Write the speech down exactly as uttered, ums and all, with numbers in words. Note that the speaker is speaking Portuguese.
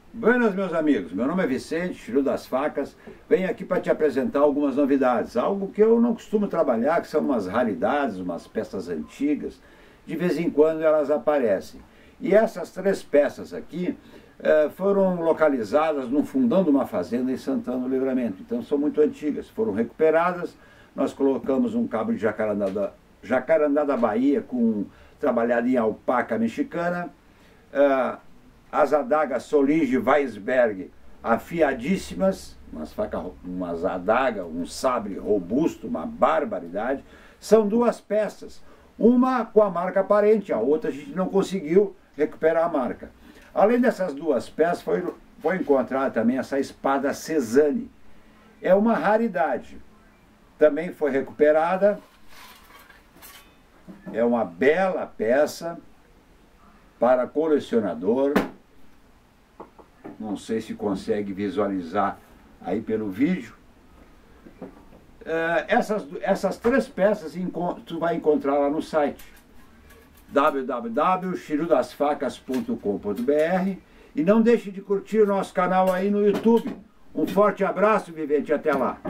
Buenas, meus amigos, meu nome é Vicente, Chiru das Facas. Venho aqui para te apresentar algumas novidades, algo que eu não costumo trabalhar, que são umas raridades, umas peças antigas. De vez em quando elas aparecem. E essas três peças aqui eh, foram localizadas no fundão de uma fazenda em Santana do Livramento. Então são muito antigas, foram recuperadas. Nós colocamos um cabo de jacarandá da, jacarandá da Bahia com, trabalhado em alpaca mexicana. Eh, as adagas Solige Weisberg afiadíssimas, umas facas, umas adagas, um sabre robusto, uma barbaridade. São duas peças, uma com a marca aparente, a outra a gente não conseguiu recuperar a marca. Além dessas duas peças, foi, foi encontrada também essa espada Cezanne. É uma raridade. Também foi recuperada. É uma bela peça para colecionador. Não sei se consegue visualizar aí pelo vídeo. Uh, essas, essas três peças tu vai encontrar lá no site w w w ponto chiru das facas ponto com ponto b r e não deixe de curtir o nosso canal aí no YouTube. Um forte abraço, vivente, até lá!